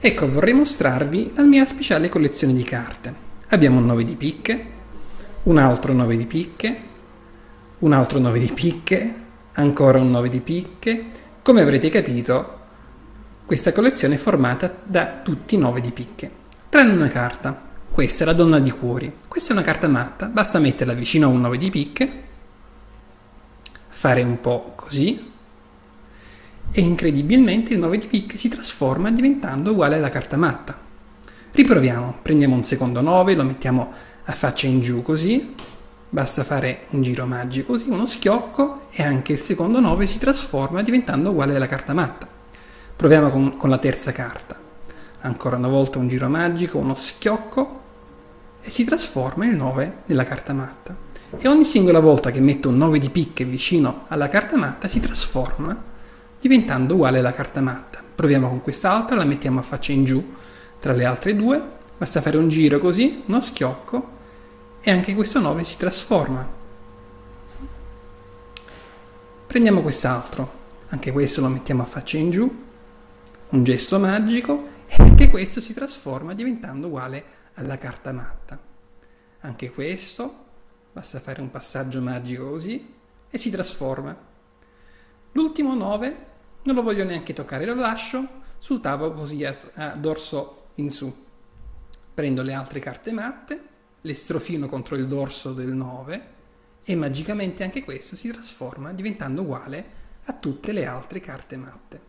Ecco, vorrei mostrarvi la mia speciale collezione di carte. Abbiamo un 9 di picche, un altro 9 di picche, un altro 9 di picche, ancora un 9 di picche. Come avrete capito, questa collezione è formata da tutti i 9 di picche, tranne una carta. Questa è la donna di cuori. Questa è una carta matta, basta metterla vicino a un 9 di picche, fare un po' così, e incredibilmente il 9 di picche si trasforma diventando uguale alla carta matta. Riproviamo, prendiamo un secondo 9, lo mettiamo a faccia in giù così, basta fare un giro magico così, uno schiocco e anche il secondo 9 si trasforma diventando uguale alla carta matta. Proviamo con la terza carta, ancora una volta un giro magico, uno schiocco e si trasforma il 9 nella carta matta. E ogni singola volta che metto un 9 di picche vicino alla carta matta si trasforma diventando uguale alla carta matta. Proviamo con quest'altra, la mettiamo a faccia in giù tra le altre due, basta fare un giro così, uno schiocco e anche questo 9 si trasforma. Prendiamo quest'altro, anche questo lo mettiamo a faccia in giù, un gesto magico e anche questo si trasforma diventando uguale alla carta matta. Anche questo, basta fare un passaggio magico così e si trasforma. L'ultimo 9 non lo voglio neanche toccare, lo lascio sul tavolo così a dorso in su. Prendo le altre carte matte, le strofino contro il dorso del 9 e magicamente anche questo si trasforma diventando uguale a tutte le altre carte matte.